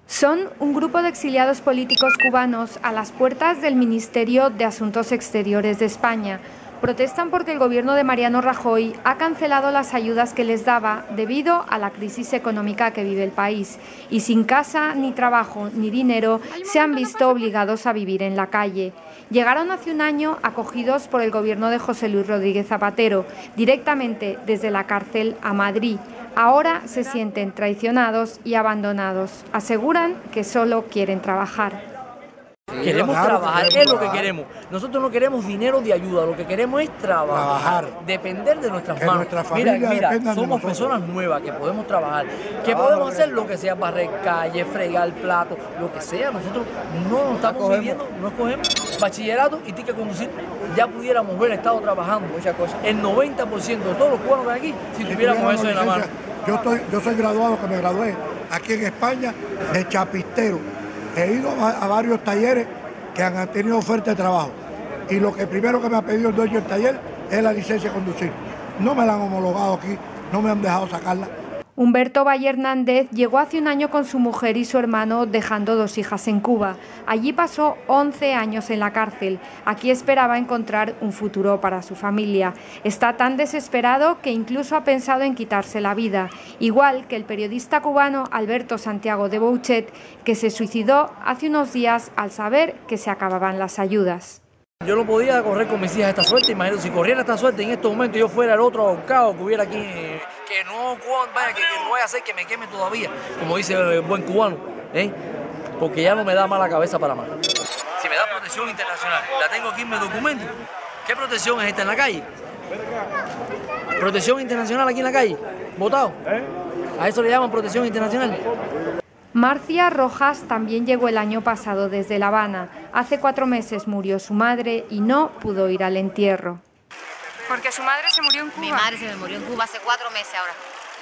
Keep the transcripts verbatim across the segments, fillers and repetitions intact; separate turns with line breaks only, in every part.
Son un grupo de exiliados políticos cubanos a las puertas del Ministerio de Asuntos Exteriores de España. Protestan porque el gobierno de Mariano Rajoy ha cancelado las ayudas que les daba debido a la crisis económica que vive el país y sin casa, ni trabajo, ni dinero, se han visto obligados a vivir en la calle. Llegaron hace un año acogidos por el gobierno de José Luis Rodríguez Zapatero, directamente desde la cárcel a Madrid. Ahora se sienten traicionados y abandonados. Aseguran que solo quieren trabajar.
Queremos trabajar, es lo que queremos. Nosotros no queremos dinero de ayuda, lo que queremos es trabajar,
trabajar.
depender de nuestras
Que
manos.
nuestra
Mira,
familia
mira,
dependa de
somos
nosotros.
personas nuevas que podemos trabajar, que
Ah,
podemos hacer
bien.
lo que sea, barrer calle, fregar plato, lo que sea. Nosotros no estamos
cogemos.
viviendo, no escogemos bachillerato y ticket conducir. Ya pudiéramos haber estado trabajando muchas cosas. El noventa por ciento de todos los cubanos que hay aquí, si
Si
tuviéramos
tuviéramos
eso en la mano.
licencia, Yo, estoy, yo soy graduado, que me gradué aquí en España de chapistero. He ido a, a varios talleres que han tenido oferta de trabajo. Y lo que primero que me ha pedido el dueño del taller es la licencia de conducir. No me la han homologado aquí, no me han dejado sacarla.
Humberto Valle Hernández llegó hace un año con su mujer y su hermano, dejando dos hijas en Cuba. Allí pasó once años en la cárcel. Aquí esperaba encontrar un futuro para su familia. Está tan desesperado que incluso ha pensado en quitarse la vida, igual que el periodista cubano Alberto Santiago de Bouchet, que se suicidó hace unos días al saber que se acababan las ayudas.
Yo no podía correr con mis hijas esta suerte. Imagínate, si corriera esta suerte en estos momentos yo fuera el otro ahorcado que hubiera aquí, eh, que no vaya, que, que no vaya a hacer que me queme todavía, como dice el buen cubano, ¿eh? Porque ya no me da mala cabeza para más. Si me da protección internacional, la tengo aquí en mi documento. ¿Qué protección es esta en la calle? ¿Protección internacional aquí en la calle? ¿Votado? ¿A eso le llaman protección internacional?
Marcia Rojas también llegó el año pasado desde La Habana. Hace cuatro meses murió su madre y no pudo ir al entierro. Porque su madre se murió en Cuba.
Mi madre se me murió en Cuba hace cuatro meses ahora.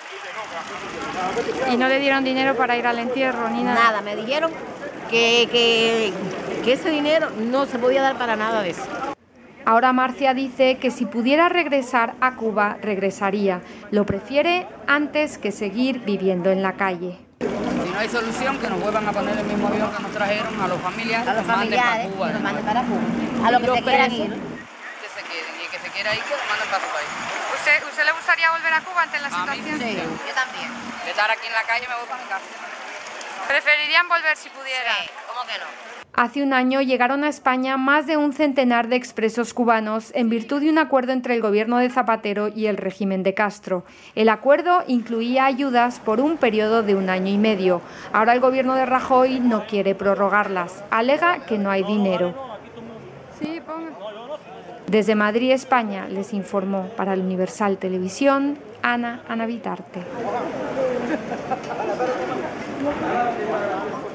¿Y no le dieron dinero para ir al entierro ni nada?
Nada, me dijeron que, que, que ese dinero no se podía dar para nada de eso.
Ahora Marcia dice que si pudiera regresar a Cuba, regresaría. Lo prefiere antes que seguir viviendo en la calle.
Si no hay solución, que nos vuelvan a poner el mismo avión que nos trajeron a los familiares,
A los
que nos manden
familiares,
para Cuba.
que nos manden para Cuba. A los que
los
se quieran
presos,
ir.
que se queden, y el que se quiera ir, que lo manden para su país.
¿Usted, usted le gustaría volver a Cuba ante la
A mí
situación?
sí.
Yo también.
De estar aquí en la calle me voy para mi casa.
¿Preferirían volver si pudiera?
Sí, ¿cómo que no?
Hace un año llegaron a España más de un centenar de expresos cubanos en virtud de un acuerdo entre el gobierno de Zapatero y el régimen de Castro. El acuerdo incluía ayudas por un periodo de un año y medio. Ahora el gobierno de Rajoy no quiere prorrogarlas. Alega que no hay dinero. Desde Madrid, España, les informó para el Universal Televisión Ana Anavitarte.